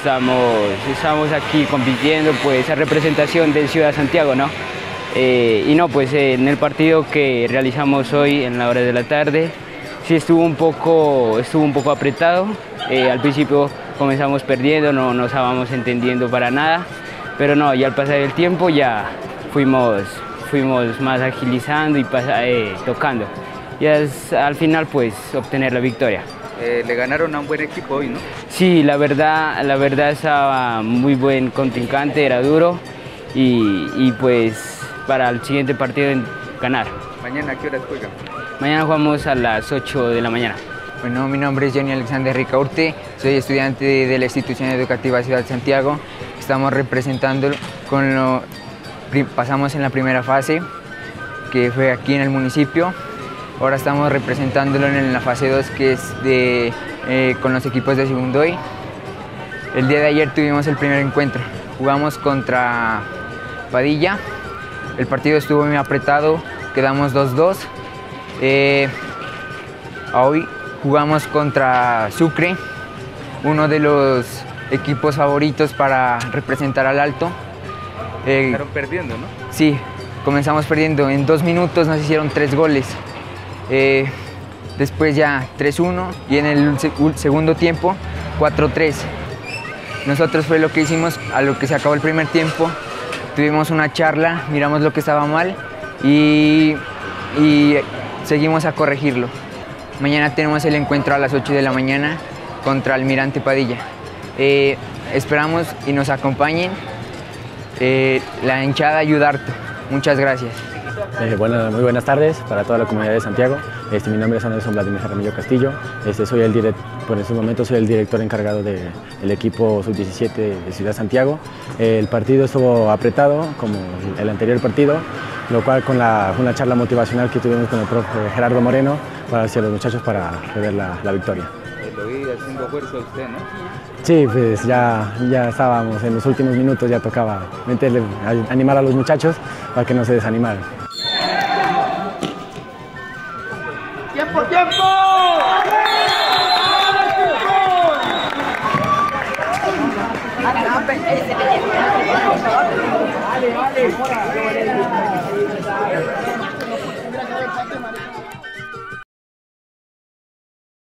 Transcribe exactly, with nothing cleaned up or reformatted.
estamos, estamos aquí compitiendo pues a representación de Ciudad Santiago, ¿no? Eh, y no, pues eh, en el partido que realizamos hoy en la hora de la tarde, sí estuvo un poco, estuvo un poco apretado. Eh, al principio comenzamos perdiendo, no nos estábamos entendiendo para nada, pero no, ya al pasar el tiempo ya fuimos, fuimos más agilizando y pasa, eh, tocando. Y es, al final pues obtener la victoria. Eh, le ganaron a un buen equipo hoy, ¿no? Sí, la verdad, la verdad estaba muy buen contrincante, era duro y, y pues para el siguiente partido ganar. ¿Mañana a qué horas juegan? Mañana jugamos a las ocho de la mañana. Bueno, mi nombre es Johnny Alexander Ricaurte, soy estudiante de la institución educativa Ciudad Santiago. Estamos representando con lo, pasamos en la primera fase, que fue aquí en el municipio. Ahora estamos representándolo en la fase dos, que es de, eh, con los equipos de Segundoy. El día de ayer tuvimos el primer encuentro, jugamos contra Padilla. El partido estuvo muy apretado, quedamos dos dos. Eh, hoy jugamos contra Sucre, uno de los equipos favoritos para representar al Alto. Eh, Estaron perdiendo, ¿no? Sí, comenzamos perdiendo. En dos minutos nos hicieron tres goles. Eh, después ya tres uno y en el segundo tiempo cuatro tres. Nosotros fue lo que hicimos a lo que se acabó el primer tiempo. Tuvimos una charla, miramos lo que estaba mal y, y seguimos a corregirlo. Mañana tenemos el encuentro a las ocho de la mañana contra Almirante Padilla. Eh, esperamos y nos acompañen eh, la hinchada Ayudarto. Muchas gracias. Eh, bueno, muy buenas tardes para toda la comunidad de Santiago. Este, mi nombre es Anderson Vladimir Jaramillo Castillo. Este, soy el direct, por estos momentos soy el director encargado del de, equipo sub diecisiete de Ciudad Santiago. Eh, el partido estuvo apretado como el anterior partido, lo cual con la, una charla motivacional que tuvimos con el profe Gerardo Moreno para hacia los muchachos para ver la, la victoria. Eh, lo vi haciendo fuerza usted, ¿no? Sí, pues ya, ya estábamos en los últimos minutos, ya tocaba meterle, animar a los muchachos para que no se desanimaran. ¡Tiempo, tiempo! Vale, vale.